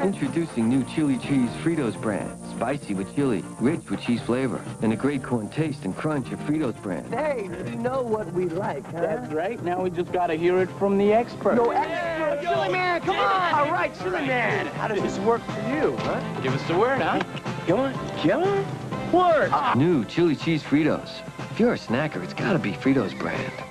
Introducing new chili cheese Fritos brand. Spicy with chili, rich with cheese flavor, and a great corn taste and crunch of Fritos brand. Hey, we know what we like, huh? That's right. Now we just gotta hear it from the expert. No expert! Chili Man, come on! All right, Chili Man! How does this work for you, huh? Give us the word, huh? Come on, come on. Word! New chili cheese Fritos. If you're a snacker, it's gotta be Fritos brand.